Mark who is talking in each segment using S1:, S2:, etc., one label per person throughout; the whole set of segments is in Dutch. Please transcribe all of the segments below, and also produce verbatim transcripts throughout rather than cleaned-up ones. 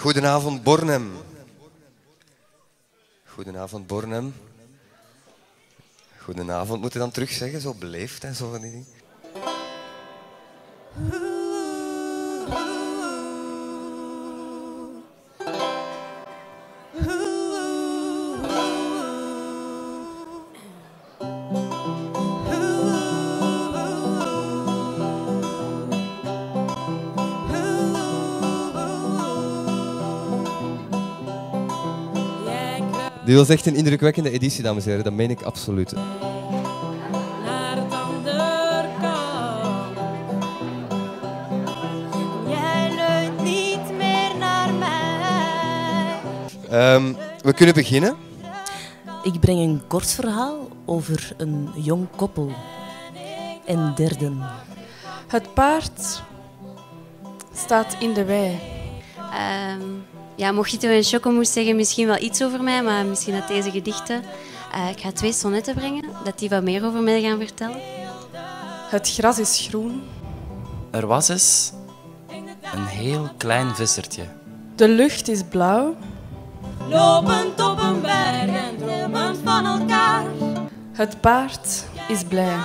S1: Goedenavond, Bornem. Goedenavond, Bornem. Goedenavond, moet je dan terug zeggen, zo beleefd en zo van die dingen. Dit was echt een indrukwekkende editie, dames en heren. Dat meen ik absoluut.
S2: Naar het andere kant. Jij leunt niet meer naar mij.
S1: Um, we kunnen beginnen.
S3: Ik breng een kort verhaal over een jong koppel en derden.
S4: Het paard staat in de wei.
S5: Um, ja, Mojito en Chocomousse zeggen misschien wel iets over mij, maar misschien uit deze gedichten. Uh, ik ga twee sonnetten brengen, dat die wat meer over mij gaan vertellen.
S4: Het gras is groen.
S6: Er was eens een heel klein vissertje.
S4: De lucht is blauw.
S2: Lopend op een berg en dromend van elkaar.
S4: Het paard is blij.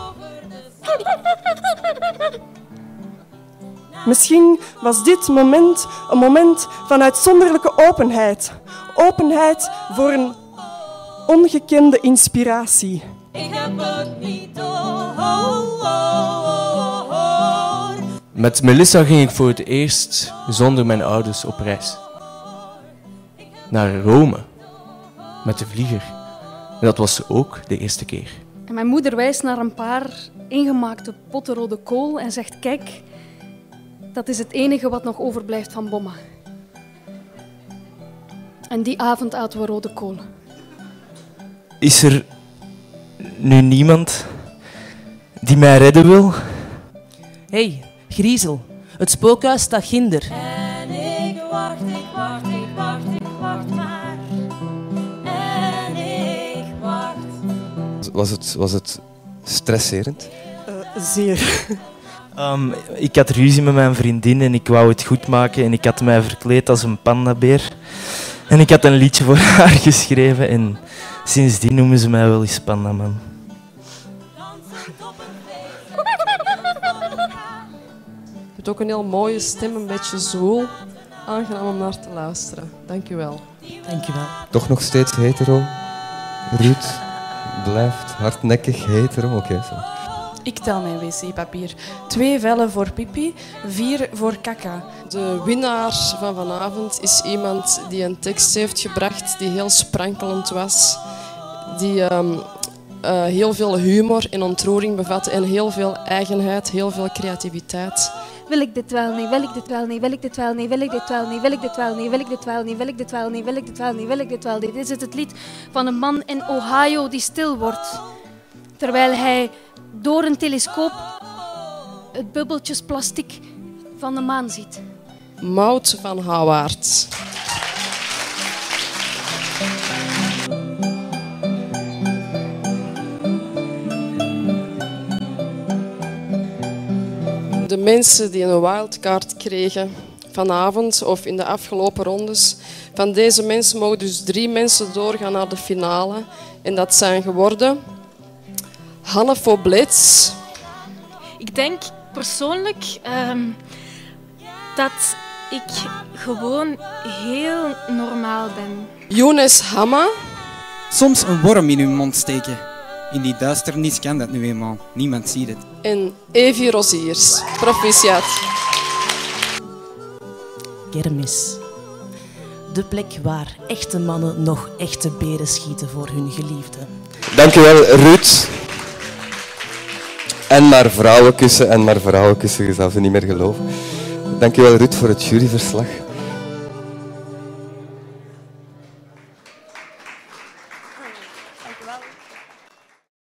S4: Misschien was dit moment een moment van uitzonderlijke openheid. Openheid voor een ongekende inspiratie.
S2: Ik heb het niet door.
S7: Met Melissa ging ik voor het eerst zonder mijn ouders op reis. Naar Rome. Met de vlieger. En dat was ook de eerste keer.
S8: En mijn moeder wijst naar een paar ingemaakte potten rode kool en zegt: kijk, dat is het enige wat nog overblijft van Bomma. En die avond aten we rode kool.
S7: Is er nu niemand die mij redden wil?
S3: Hé, hey, Griezel. Het spookhuis staat ginder.
S2: En ik wacht, ik wacht, ik wacht, ik wacht maar. En ik wacht.
S1: Was het, was het stresserend?
S4: Uh, zeer.
S7: Um, ik had ruzie met mijn vriendin en ik wou het goed maken en ik had mij verkleed als een pandabeer. En ik had een liedje voor haar geschreven en sindsdien noemen ze mij wel eens Pandaman.
S9: Je hebt ook een heel mooie stem, een beetje zwoel. Aangenaam om naar te luisteren. Dank u wel.
S3: Dank je wel.
S1: Toch nog steeds hetero? Ruud blijft hardnekkig hetero? Oké, okay, zo.
S4: Ik tel mijn wc-papier. Twee vellen voor pipi, vier voor kaka.
S9: De winnaar van vanavond is iemand die een tekst heeft gebracht die heel sprankelend was. Die um, uh, heel veel humor en ontroering bevatte en heel veel eigenheid, heel veel creativiteit.
S8: Wil ik dit wel niet, wil ik dit wel niet, wil ik dit wel niet, wil ik dit wel niet, wil ik dit wel niet, wil ik dit wel niet, wil ik dit wel niet, wil ik dit wel niet, wil ik dit wel niet. Dit is het lied van een man in Ohio die stil wordt, terwijl hij door een telescoop het bubbeltjes plastic van de maan ziet.
S9: Maud van Houwaard. De mensen die een wildcard kregen vanavond of in de afgelopen rondes, van deze mensen mogen dus drie mensen doorgaan naar de finale. En dat zijn geworden Hanne Foblets.
S8: Ik denk persoonlijk um, dat ik gewoon heel normaal ben.
S9: Younes Hamma.
S10: Soms een worm in uw mond steken. In die duisternis kan dat nu eenmaal. Niemand ziet het.
S9: En Evie Roziers. Proficiat.
S3: Kermis. De plek waar echte mannen nog echte beren schieten voor hun geliefde.
S1: Dankjewel, Ruud. En maar vrouwen kussen en maar vrouwen kussen, je zou ze niet meer geloven. Dankjewel, Ruud, voor het juryverslag.